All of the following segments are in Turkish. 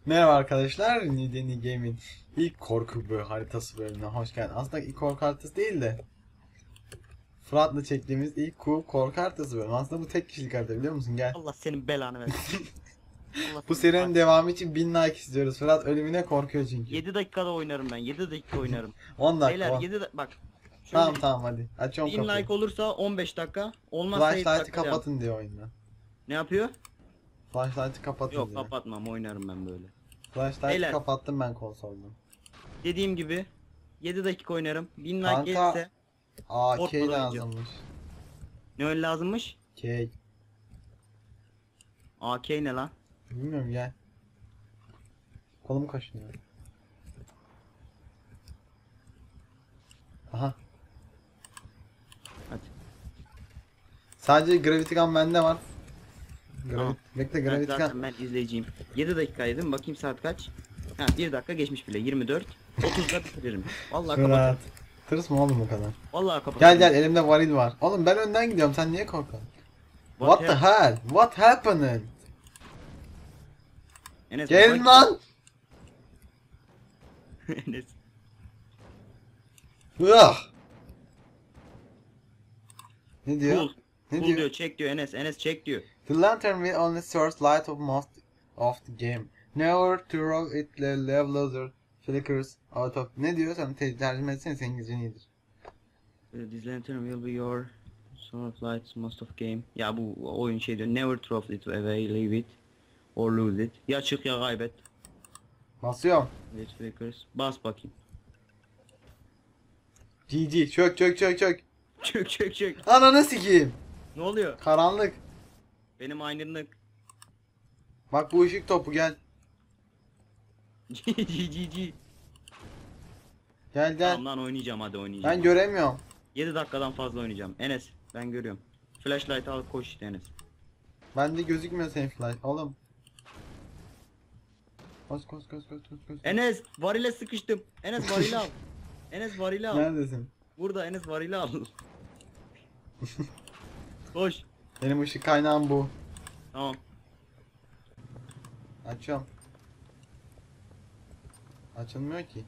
Merhaba arkadaşlar, Nideni Game'in ilk korku haritası bölümüne hoş geldin. Aslında ilk korku haritası değil de Fırat'la çektiğimiz ilk korku haritası bölümü. Aslında bu tek kişilik harita, biliyor musun? Gel. Allah senin belanı versin. Allah Bu senin serinin devamı için 1000 like istiyoruz. Fırat ölümüne korkuyor çünkü. 7 dakikada oynarım ben. 7 dakika oynarım. 10 dakika. Beyler 10. 7 bak. Şöyle Tamam tamam, hadi. Açıyorum 1000 kapıyı. like olursa 15 dakika. Olmazsa 7 Flashlight'ı dakika devam. kapatın diyor oyunda. Ne yapıyor? Flashlight'ı kapatın Yok diyor. kapatmam, oynarım ben böyle. Flashlight'ı Beyler. kapattım ben konsolda. Dediğim gibi 7 dakika oynarım. 1000 like Kanka, gelirse AK Fortnite oynayacağım. lazımmış. ne öyle lazımmış? K. AK ne lan? Bilmiyorum, gel. Kolum kaşınıyor. Aha. Hadi. Sadece Gravity Gun bende var. Tamam. Bekle, Ben Gravity zaten Gun. ben izleyiciyim. 7 dakika dedim, bakayım saat kaç? Ha 1 dakika geçmiş bile, 24. 30'da bitiririm. Vallahi Fırat. kapatırım. Tırs mı oğlum bu kadar? Vallahi kapatırım. Gel gel, elimde varil var. Oğlum ben önden gidiyorum, sen niye korkuyorsun? What the hell? What happened? Enes, Gelin lan! Enes. Ugh! Ne diyor? Cool. Ne Cool diyor? diyor, çek diyor Enes. Enes çek diyor. The lantern will only source light of most of the game. Never to roll it levels or flickers out of... Ne diyor? Sen tercüme etsene, senin İngilizcen iyidir. This lantern will be your source of light most of game. Ya bu oyun şey diyor. Never throw it away, leave it or lose it. Ya çık ya kaybet. Basıyorum. Let flickers. Bas bakayım. GG. Çök çök çök çök. Çök çök çök. Ananı sikeyim. Ne oluyor? Karanlık. Benim aydınlık. Bak bu ışık topu, gel. GG. Gel gel. Tamam lan, oynayacağım, hadi oynayacağım. Ben göremiyorum. 7 dakikadan fazla oynayacağım. Enes ben görüyorum. Flashlight al, koş işte Enes. Bende gözükmüyor senin flash. Oğlum. Koş koş koş koş koş koş. Enes varile sıkıştım. Enes varili al. Enes varili al. Neredesin? Burada Enes varili al. Koş. Benim ışık kaynağım bu. Tamam. Açıyorum. Açılmıyor ki.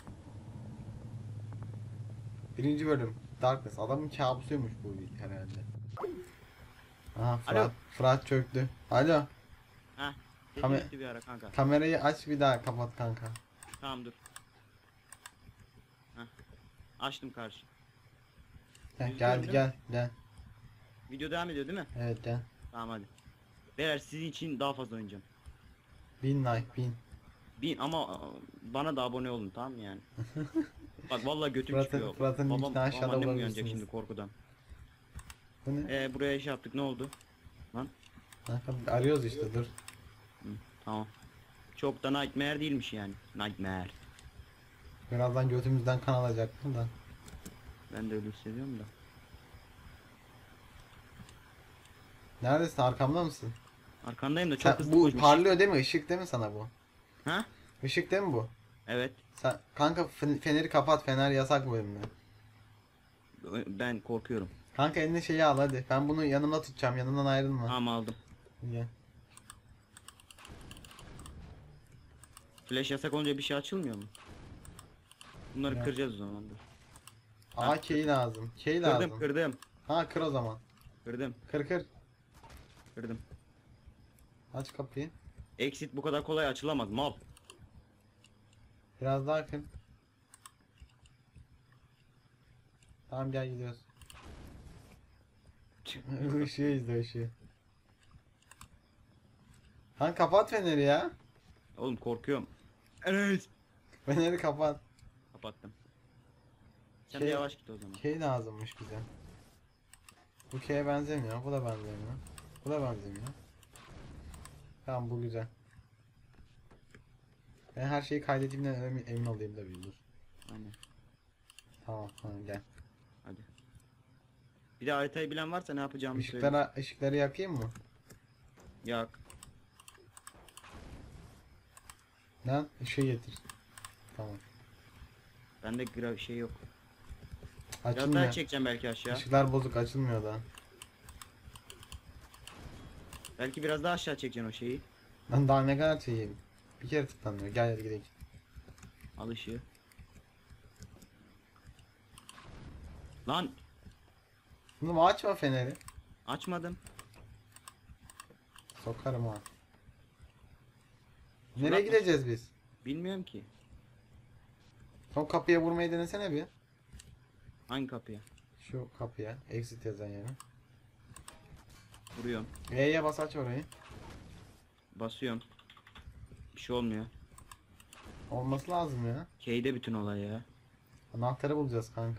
Birinci bölüm. Darkness. Adamın kabusuymuş bu herhalde. Aha, Fırat. Alo. Fırat çöktü. Alo. Heh. Kamer- Sesi bir ara kanka. Kamerayı aç, bir daha kapat kanka. Tamam dur. Heh. Açtım karşı. Heh, Yüz gel gördün gel gel. Video devam ediyor değil mi? Evet gel. Tamam hadi. Beyler sizin için daha fazla oynayacağım. 1000 like 1000. Ama bana da abone olun, tamam mı yani? Bak vallahi götüm Fırat'ın- çıkıyor. Fırat'ın Babam, linkini aşağıda annem uyanacak bulabilirsiniz. şimdi korkudan. Bu ne? Buraya şey yaptık, ne oldu? Lan. Kanka, arıyoruz işte, dur. Hı, tamam. Çok da nightmare değilmiş yani. Nightmare. Birazdan götümüzden kan alacaktım da. Ben de öyle hissediyorum da. Neredesin, arkamda mısın? Arkandayım da çok Sen, hızlı bu koşmuş. parlıyor değil mi? Işık değil mi sana bu? Ha? Işık değil mi bu? Evet. Sen kanka, feneri kapat, fener yasak bu bölümde. Ben korkuyorum. Kanka eline şeyi al hadi. Ben bunu yanımda tutacağım, yanımdan ayrılma. Tamam aldım. Gel. Flash yasak olunca bir şey açılmıyor mu? Bunları Ya. kıracağız o zaman. Dur. Aa, key lazım. Key Kırdım lazım. kırdım. Ha, kır o zaman. Kırdım. Kır kır. Kırdım. Aç kapıyı. Exit bu kadar kolay açılamaz mal. Biraz daha kır. Tamam, gel gidiyoruz. Işığı izle, ışığı. Kanka kapat feneri ya. Oğlum korkuyorum. Evet. Feneri kapat. Kapattım. Sen Şey- de yavaş git o zaman. Key lazımmış bize. Bu key'e benzemiyor. Bu da benzemiyor. Bu da benzemiyor. Tamam, bu güzel. Ben her şeyi kaydettiğimden emin olayım da bir dur. Aynen. Tamam, tamam, gel. Hadi. Bir de haritayı bilen varsa ne yapacağımı söyle. Işıkları yakayım mı? Yak. Lan ışığı getir. Tamam. Bende şey yok. Biraz daha Açılmıyor. çekeceğim belki aşağı. Işıklar bozuk, açılmıyor da. Belki biraz daha aşağı çekeceksin o şeyi. Ben daha ne kadar çekeyim? Bir kere tıklanıyor. Gel hadi gidelim. Al ışığı. Lan Bunu açma feneri. açmadım. Sokarım ha. Surat Nereye mı? gideceğiz biz? Bilmiyorum ki. Son kapıya vurmayı denesene bir. Hangi kapıya? Şu kapıya. Exit yazan yere. Vuruyorum. E'ye bas aç orayı. Basıyorum. Bir şey olmuyor. Olması lazım ya. K'de bütün olay ya. Anahtarı bulacağız kanka.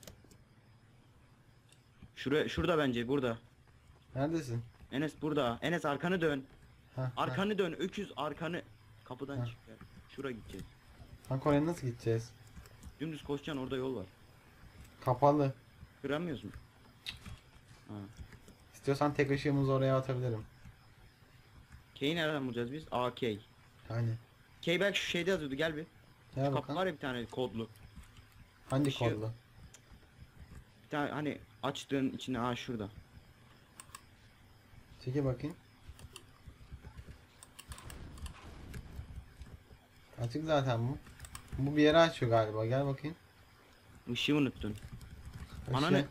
Şurada bence burada. Neredesin? Enes burada. Enes arkanı dön. Ha, Arkanı dön. Öküz arkanı. Kapıdan Ha. çık ya. Şura gideceğiz. Kanka oraya nasıl gideceğiz? Dümdüz koşacaksın, orada yol var. Kapalı. Kıramıyoruz mu? Ha. İstiyorsan tek ışığımızı oraya atabilirim. K'yi nereden bulacağız biz? AK. Hani. K belki şu şeyde yazıyordu, gel bir. Gel Kapı bakalım. var ya bir tane kodlu. Hangi ışığı- kodlu? Bir tane hani açtığın içine, aa şurada. Çekil bakayım. Açık zaten bu. Bu bir yere açıyor galiba. Gel bakayım. Işığı unuttun. Işığı. Ananı.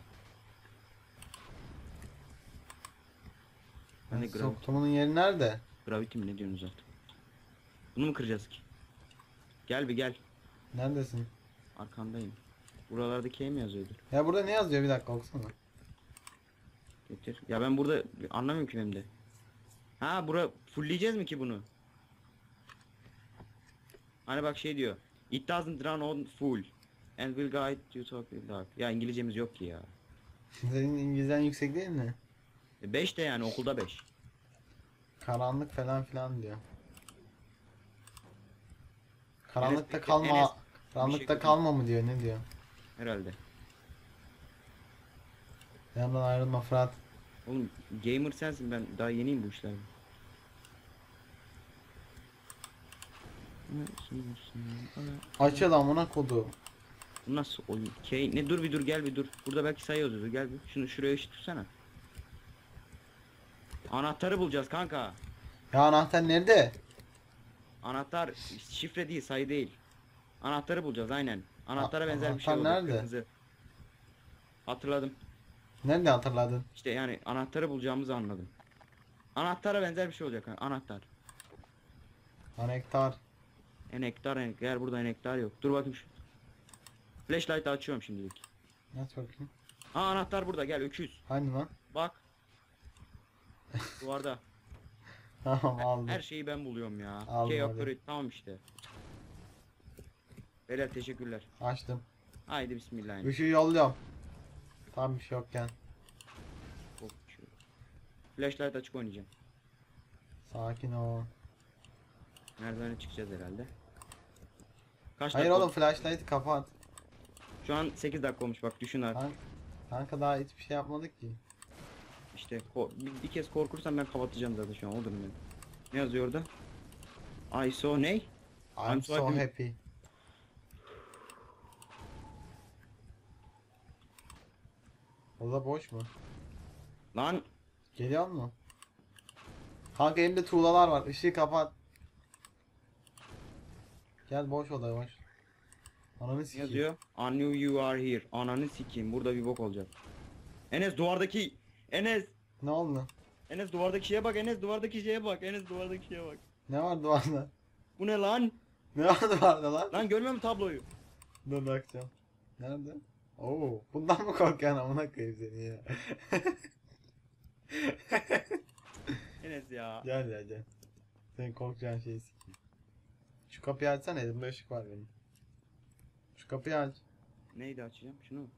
Ben de Soktumunun yeri nerede? gravity mi ne diyorsunuz artık? Bunu mu kıracağız ki? Gel bir gel. Neredesin? Arkandayım. Buralarda K mi yazıyordur? Ya burada ne yazıyor? Bir dakika okusana. Getir. Ya ben burada anlamıyorum ki benim de. Ha bura fullleyeceğiz mi ki bunu? Hani bak şey diyor. It doesn't run on full. And will guide you to the dark. Ya İngilizcemiz yok ki ya. Senin İngilizcen yüksek değil mi? 5 de yani okulda 5. Karanlık falan filan diyor. Karanlıkta peki, kalma. Enes, Karanlıkta şey kalma mı diyor? Ne diyor? Herhalde. Yanımdan ayrılma Fırat. Oğlum gamer sensin, ben daha yeniyim bu işlerde. Açıl amına kodu. Bu nasıl oyun? K ne, dur bir dur, gel bir dur. Burada belki sayı yazıyordu, gel bir. Şunu şuraya eşit tutsana. Anahtarı bulacağız kanka. Ya anahtar nerede? Anahtar şifre değil, sayı değil. Anahtarı bulacağız aynen. Anahtara benzer bir şey anahtar oldu. nerede? Kırmızı. Hatırladım. Nerede hatırladın? İşte yani anahtarı bulacağımızı anladım. Anahtara benzer bir şey olacak. Anahtar. Anahtar. Enektar. Burada enektar yok. Dur bakayım şu. Flashlight açıyorum şimdilik. Aç bakayım. Ha anahtar burada, gel öküz. Hani lan? Bak. Duvarda. Tamam aldım. Her şeyi ben buluyorum ya. Aldım, K hadi. operate tamam işte. Beyler teşekkürler. Açtım. Haydi bismillah. Işığı yolluyorum. Tam bir şey yokken. Hop, şu. Flashlight açık oynayacağım. Sakin ol. Merdivene çıkacağız herhalde. Kaç Hayır dakika oğlum flashlight'ı kapat. Şu an 8 dakika olmuş, bak düşün artık. Kanka daha hiçbir şey yapmadık ki. İşte bir kez korkursam ben kapatacağım zaten şu an, o durumda. Ne yazıyor orada? I saw ne? I'm so happy. O da boş mu? Lan Geliyor mu? Kanka elimde tuğlalar var. Işığı kapat. Gel boş oda boş. Ananı ne sikeyim. yazıyor? I knew you are here. Ananı sikeyim, burada bir bok olacak. Enes duvardaki Enes Ne oldu? Enes duvardaki şeye bak, Enes duvardaki şeye bak, Enes duvardaki şeye bak. Ne var duvarda? Bu ne lan? Ne var duvarda lan? Lan görmüyor musun tabloyu? Dur bakacağım. Nerede? Oo, bundan mı korkuyorsun amına koyayım seni ya? Enes ya. Gel ya gel. Senin korkacağın şeyi sikeyim. Şu kapıyı açsana, elimde ışık var benim. Şu kapıyı aç. Neydi açacağım? Şunu mu?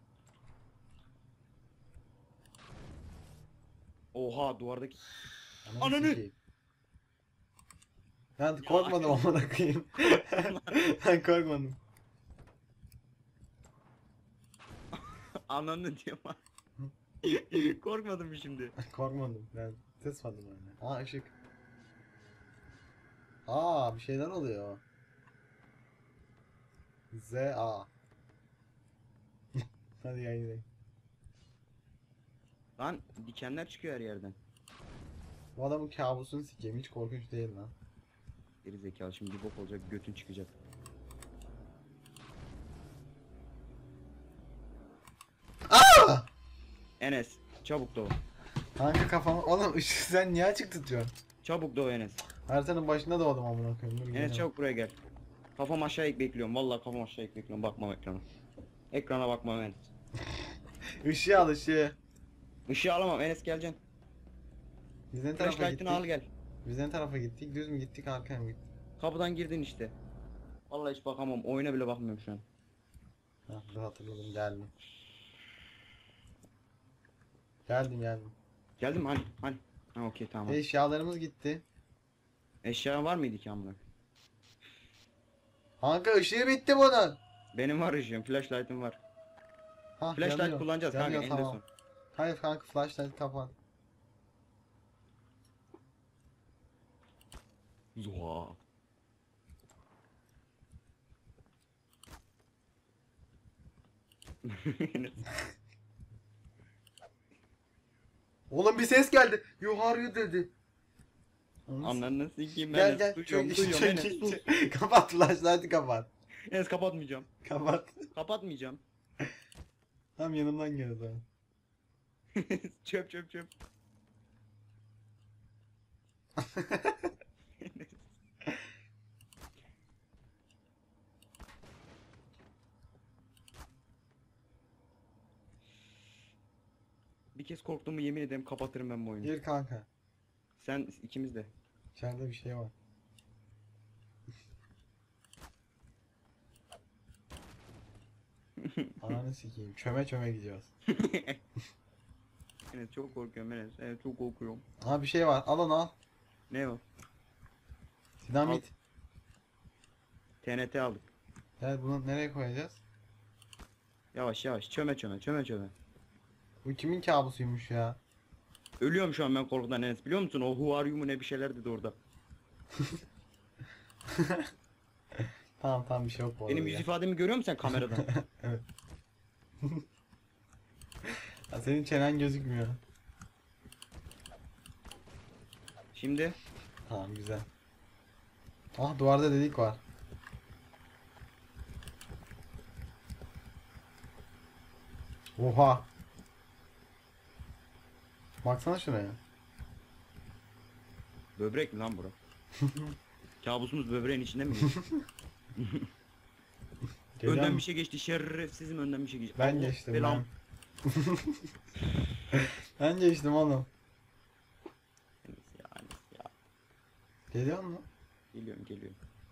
Oha duvardaki. Ananı! Sikeyim. Ben korkmadım amına koyayım. Ben korkmadım. Ananı diyorum. Korkmadın mı şimdi? Korkmadım. Ben tırsmadım öyle. Aa ışık. Aa bir şeyler oluyor. Z A. Hadi gel gidelim. Lan dikenler çıkıyor her yerden. Bu adamın kabusunu sikeyim. Hiç korkunç değil lan. Geri zekalı şimdi bir bok olacak, götün çıkacak. Enes çabuk doğ. Kanka kafam. Oğlum ışığı sen niye açık tutuyorsun? Çabuk doğ Enes. Haritanın başında doğdum amına koyayım. Dur Enes geliyorum. çabuk buraya gel. Kafam aşağı bekliyorum. Vallahi kafam aşağı bekliyorum. Bakmam ekrana. Ekrana bakmam Enes. Işığı al ışığı. Işığı alamam Enes, geleceksin. Biz ne tarafa Flashlight'ını al gittik? gel. Biz ne tarafa gittik? Düz mü gittik arkaya mı gittik? Kapıdan girdin işte. Vallahi hiç bakamam. Oyuna bile bakmıyorum şu an. Hah dur hatırladım geldim. Geldim. Geldin mi? Hani? Ha okey tamam. Eşyalarımız gitti. Eşya var mıydı ki amına? Kanka ışığı bitti bunun. Benim var ışığım. Flashlight'ım var. Hah, Flashlight yanıyor. kullanacağız Yanıyor, kanka en tamam. son. Hayır kanka flashlight kapat. Zuha. Oğlum bir ses geldi. Yukarı dedi. Anladın sikeyim Gel ben. gel. Duyuyorum Çök, duyuyorum çök, Enes sus. kapat flashlight'ı kapat. Enes kapatmayacağım. Kapat. Kapatmayacağım. Tam yanımdan geliyor daha. Çöp çöp çöp. Bir kez korktuğumu yemin ederim kapatırım ben bu oyunu. Gir kanka. Sen ikimiz de. İçeride bir şey var. Ananı sikeyim. Çöme çöme gidiyoruz. Enes çok korkuyorum Enes. Evet çok korkuyorum. Aha bir şey var. Al onu al. Ne o? Dinamit. TNT aldık. Gel bunu nereye koyacağız? Yavaş yavaş çöme çöme çöme çöme. Bu kimin kabusuymuş ya? Ölüyorum şu an ben korkudan Enes, biliyor musun? O who are you mu ne bir şeyler dedi orada. Tamam bir şey yok bu Benim arada yüz ya. ifademi görüyor musun sen kameradan? Evet. Ya senin çenen gözükmüyor. Şimdi Tamam güzel. Ah duvarda delik var. Oha. Baksana şuraya. böbrek mi lan bura? Kabusumuz böbreğin içinde mi? Geliyor Önden mu? bir şey geçti, şerefsizim, önden bir şey geçti. Ben Allah geçtim belam. Ben geçtim oğlum. Enes ya, Enes ya. Geliyor mu? Geliyorum.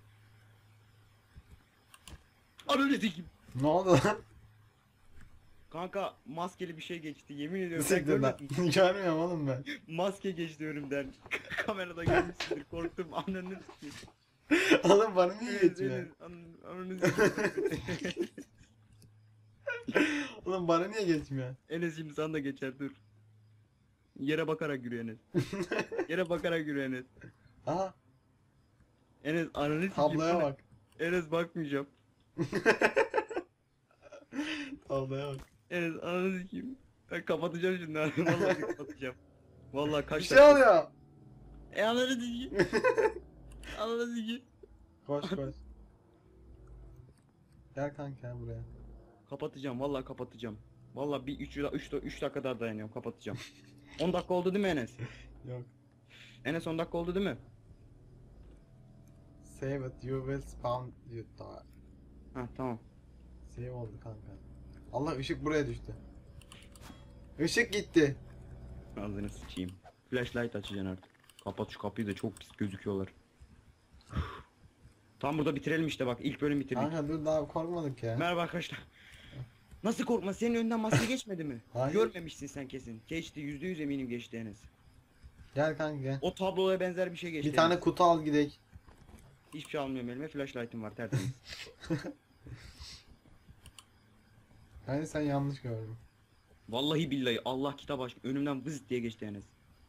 Ananı sikeyim. Ne oldu lan? Kanka maskeli bir şey geçti, yemin ediyorum. Sen Siktir lan. görmedin mi? Görmüyorum oğlum ben. Maske geçti önümden. Kamerada görmüşsündür, korktum, ananı sikeyim. Oğlum bana niye geçmiyor? Enes, ananı sikeyim. Oğlum bana niye geçmiyor? Enes şimdi sana da geçer, dur. Yere bakarak yürü Enes. Yere bakarak yürü Enes. Aha Enes ananı sikeyim. tabloya bak. Enes bakmayacağım. Tabloya bak. Enes ananı sikeyim. Ben kapatacağım şimdi. Vallahi kapatacağım. Vallahi Bir kaç şey oluyor. Ananı sikeyim. Ananı sikeyim. Koş. Gel kanka buraya. Kapatacağım, vallahi kapatacağım. Vallahi bir 3 dakika daha dayanıyorum, kapatacağım. 10 dakika oldu değil mi Enes? Yok. Enes 10 dakika oldu değil mi? Save it, you will spawn you die. Ha tamam. Save oldu kanka. Allah ışık buraya düştü. Işık gitti. Ağzını sıçayım. Flashlight açacaksın artık. Kapat şu kapıyı da çok pis gözüküyorlar. Tam burada bitirelim işte, bak ilk bölüm bitirdik. Kanka dur daha korkmadık ya. Merhaba arkadaşlar. Nasıl korkma, senin önünden maske geçmedi mi? Hayır. Görmemişsin sen kesin. Geçti, %100 eminim geçti Enes. Gel kanka gel. O tabloya benzer bir şey geçti. Bir tane Enes. kutu al gidek. Hiçbir şey almıyorum elime, flashlight'ım var tertemiz. Yani sen yanlış gördün. Vallahi billahi Allah kitap aşkına önümden vız diye geçti Enes.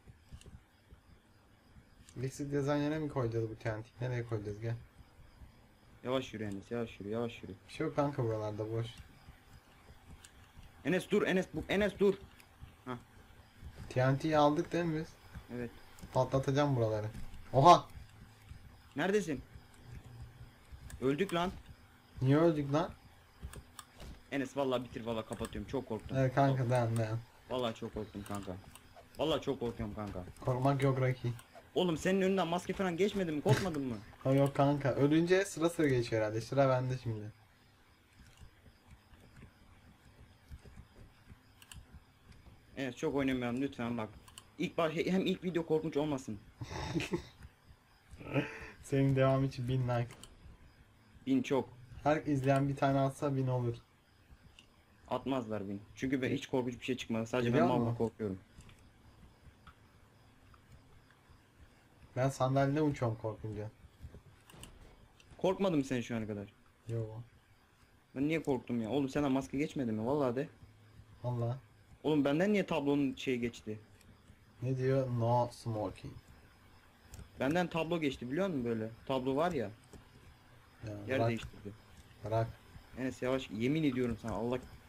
Lexi design yerine mi koyacağız bu TNT? Nereye koyacağız gel. Yavaş yürü Enes, yavaş yürü, yavaş yürü. Bir şey yok kanka buralarda boş. Enes dur, Enes dur. TNT'yi aldık değil mi biz? Evet. Patlatacağım buraları. Oha! Neredesin? Öldük lan. Niye öldük lan? Enes vallahi bitir, vallahi kapatıyorum. Çok korktum. Evet kanka dayan. Vallahi çok korktum kanka. Vallahi çok korkuyorum kanka. Korkmak yok Rocky. Oğlum senin önünden maske falan geçmedi mi? Korkmadın mı? Ha yok kanka. Ölünce sıra sıra geçiyor herhalde. Sıra bende şimdi. Evet, çok oynamayalım lütfen bak. İlk baş hem ilk video korkunç olmasın. Senin devam için 1000 like. 1000 çok. Her izleyen bir tane atsa 1000 olur. Atmazlar 1000. Çünkü ben hiç korkunç bir şey çıkmadı. Sadece Biliyor ben musun? mal korkuyorum. Ben sandalyede uçuyorum korkunca. Korkmadın mı sen şu ana kadar? Yo. Ben niye korktum ya? Oğlum senden maske geçmedi mi? Vallahi de. Valla. Oğlum benden niye tablonun şeyi geçti? Ne diyor? No smoking. Benden tablo geçti biliyor musun böyle? Tablo var ya. Ya Yer bırak. değiştirdi. Bırak. Enes yavaş, yemin ediyorum sana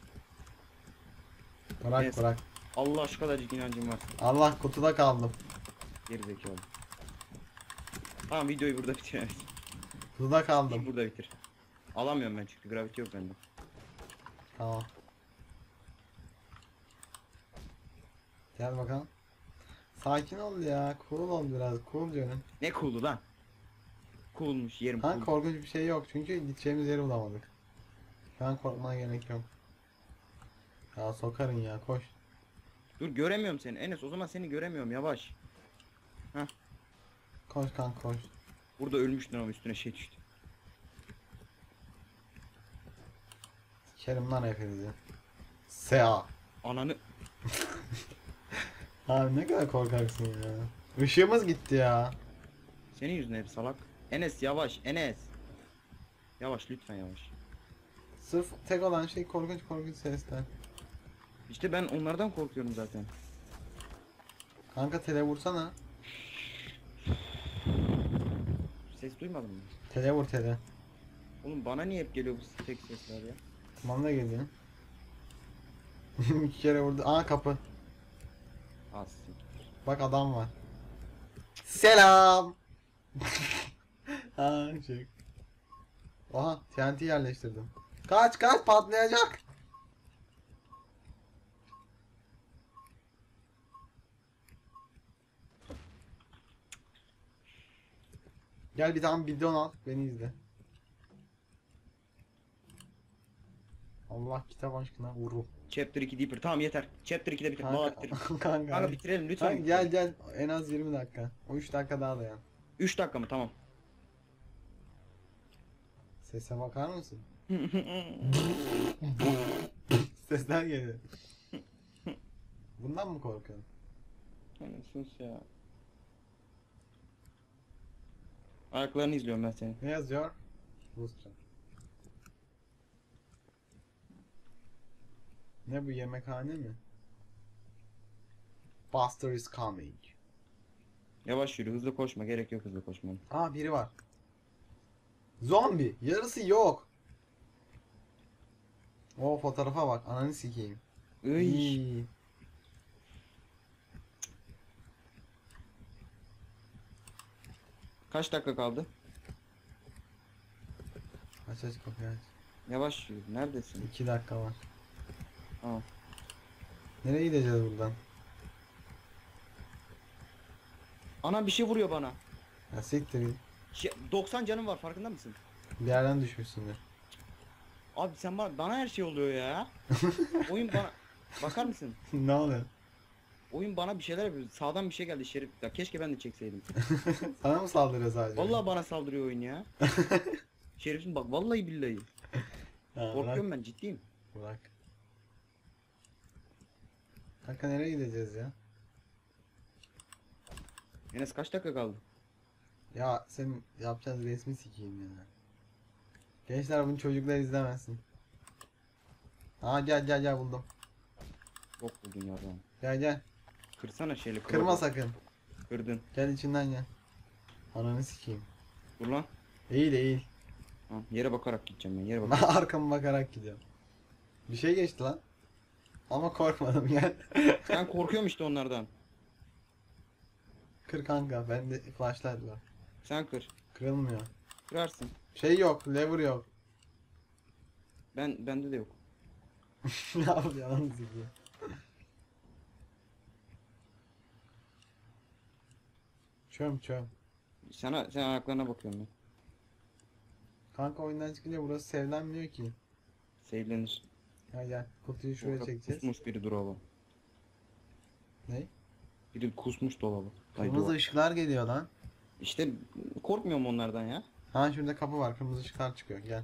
Bırak Neyse. bırak. Allah şu kadarcık inancım var. Allah kutuda kaldım. Geri zekalı. Tamam, videoyu burada bitir Enes. Kutuda kaldım. Burada bitir. Alamıyorum ben çünkü gravity yok bende. Tamam. Gel bakalım. Sakin ol ya. Cool ol biraz. Cool diyorum. Ne cool'u lan? Cool'muş yerim Ha cool. korkunç bir şey yok. Çünkü gideceğimiz yeri bulamadık. Şu an korkmana gerek yok. Ya sokarın ya koş. Dur, göremiyorum seni Enes, o zaman seni göremiyorum, yavaş. Koş kan koş. Burada ölmüştün ama üstüne şey düştü. Sikerim lan hepinizi. Sea. Ananı. Abi ne kadar korkaksın ya. Işığımız gitti ya. Senin yüzünden hep salak. Enes yavaş, Enes. Yavaş lütfen, yavaş. Sırf tek olan şey korkunç sesler. İşte ben onlardan korkuyorum zaten. Kanka tele vursana. Ses duymadın mı? Tele vur tele. Oğlum bana niye hep geliyor bu tek sesler ya? Tamam da geliyor. 2 kere vurdu. Aa kapı. Az siktir. Bak adam var. Selam. Ha şey. Oha TNT yerleştirdim. Kaç patlayacak. Gel bir tane bidon al beni izle. Allah kitap aşkına vuru. Chapter 2 Deeper. Tamam yeter. Chapter 2'de bitir. Valla bitir. Kanka. Kanka bitirelim lütfen. Kanka, gel en az 20 dakika. O 3 dakika daha dayan. 3 dakika mı? Tamam. Sese bakar mısın? Sesler geliyor. Bundan mı korkuyorsun? Hani sus ya. Ayaklarını izliyorum ben senin. Ne yazıyor? Rusça. Ne bu yemekhane mi? Buster is coming. Yavaş yürü, hızlı koşma. Gerek yok hızlı koşmanın. Aa biri var. Zombi. Yarısı yok. O fotoğrafa bak. Ananı sikeyim. Iy. İyi. Kaç dakika kaldı? Aç kapıyı aç. Yavaş yürü. Neredesin? 2 dakika var. Tamam. Nereye gideceğiz buradan? Ana bir şey vuruyor bana. Ya siktir git. 90 canım var, farkında mısın? Bir yerden düşmüşsündür. Abi sen bana her şey oluyor ya. Oyun bana... Bakar mısın? Ne oluyor? Oyun bana bir şeyler yapıyor. Sağdan bir şey geldi şerif. Ya keşke ben de çekseydim. Sana mı saldırıyor sadece? Vallahi bana saldırıyor oyun ya. Şerifsin bak, vallahi billahi. Ha, Korkuyorum ben, ciddiyim. Bırak. Kanka nereye gideceğiz ya? Enes kaç dakika kaldı? Ya senin yapacağın resmi sikeyim ya. Gençler bunu çocuklar izlemesin. Aa gel buldum. Çok buldun ya lan. Gel. Kırsana şeyli. Kırma sakın. Kırdın. Gel içinden gel. Ananı sikeyim. Dur lan. Eğil. Ha, yere bakarak gideceğim ben, yere bakarak. Arkama bakarak gidiyorum. Bir şey geçti lan. Ama korkmadım gel. Ben korkuyorum işte onlardan. Kır kanka bende flashlight var. Sen kır. Kırılmıyor. Kırarsın. Şey yok, lever yok. Bende de yok. Ne yapıyor lan zeki? Çöm. Sen ayaklarına bakıyorum ben. Kanka oyundan çıkınca burası sevlenmiyor ki. Sevlenir. Gel kutuyu şuraya Orada çekeceğiz. Kusmuş biri dolaba. Ne? Biri kusmuş dolaba. Ay, Kırmızı duvar. ışıklar geliyor lan. İşte korkmuyorum onlardan ya. Ha şurada kapı var, kırmızı ışıklar çıkıyor. Gel.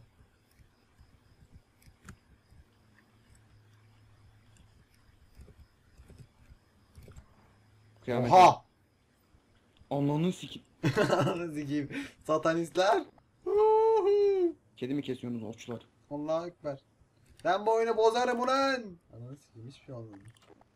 Kıyamet. Oha! Ananı sikip. Zeki satanistler. Huhu! Kedi mi kesiyorsunuz okçular? Allahu Ekber. Ben bu oyunu bozarım ulan. Ananı sikeyim hiçbir şey olmadı.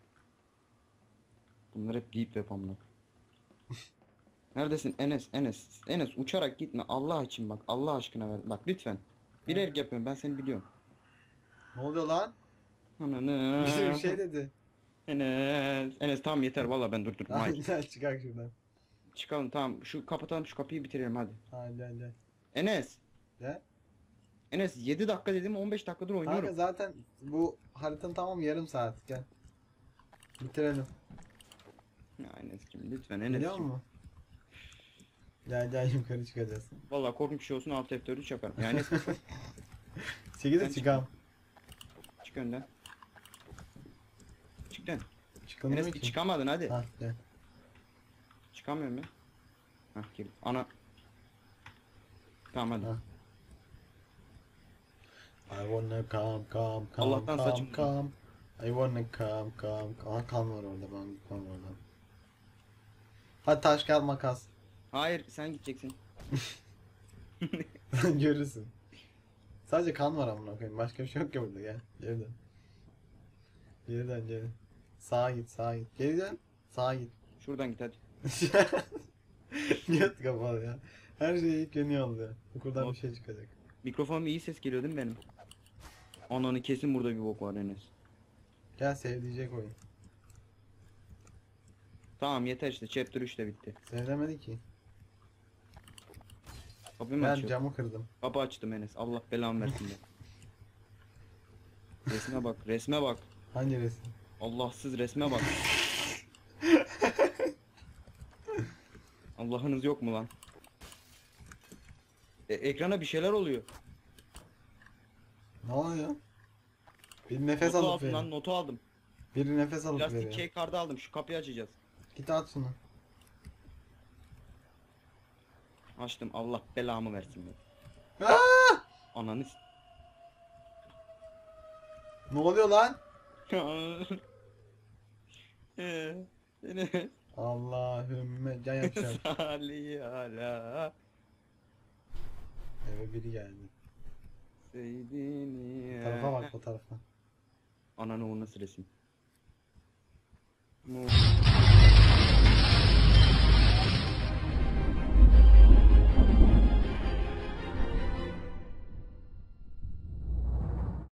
Bunlar hep deep web amına. Neredesin Enes? Enes uçarak gitme Allah için bak. Allah aşkına ver. Bak lütfen. Bilerek yapıyorum ben seni biliyorum. Ne oluyor lan? Ananı. Bir şey dedi. Enes tamam yeter valla ben durdurdum. Hayır. Gel çıkar şuradan. Çıkalım tamam. Kapatalım şu kapıyı bitirelim hadi. Gel. Enes. Gel. Enes 7 dakika dedim 15 dakikadır oynuyorum. Kanka zaten bu haritanın tamam yarım saat. Gel. Bitirelim. Ya Enes'cim lütfen Biliyor Enes'cim. musun? Gel yukarı çıkacağız. Valla korkunç bir şey olsun alt F4'ü yaparım. Yani Enes Çekil de Ben çıkalım. çık önden. Çık lan. Çıkamıyor Enes bir ki. çıkamadın hadi. Ha gel. Çıkamıyorum ya. Hah gel. Ana. Tamam hadi. Ha. I wanna come. Allah'tan saçım- come. I wanna come. Aha kan var orada, ben gitmem oradan. Hadi taş kağıt makas. Hayır sen gideceksin. Görürsün. Sadece kan var amına koyayım. Başka bir şey yok ya burada, gel. Geri dön. Geri. Sağa git. Geri dön. Sağa git. Şuradan git hadi. Niyet kapalı ya. Her şey ilk yeni oluyor. Buradan bir şey çıkacak. Mikrofonum iyi ses geliyor değil mi benim? Ananı kesin burada bir bok var Enes. Gel sevdiyecek oyun. Tamam yeter işte chapter 3 de bitti. Sevlemedi ki. Kapıyı mı Ben açıyor? camı kırdım. Kapı açtım Enes. Allah belamı versin de. Resme bak. Hangi resim? Allahsız resme bak. Allah'ınız yok mu lan? Ekrana bir şeyler oluyor. Ne oluyor? Bir nefes Notu alıp aldım lan veriyor. notu aldım. Biri nefes alıp Plastik veriyor. key kartı aldım. Şu kapıyı açacağız. Git at şunu. Açtım. Allah belamı versin be. Aa! Ananı Ne oluyor lan? Enes. Allahümme can yapacağım. Salih ala Eve biri geldi. seydini. Bu tarafa bak, bu tarafa. Ananı o nasıl resim?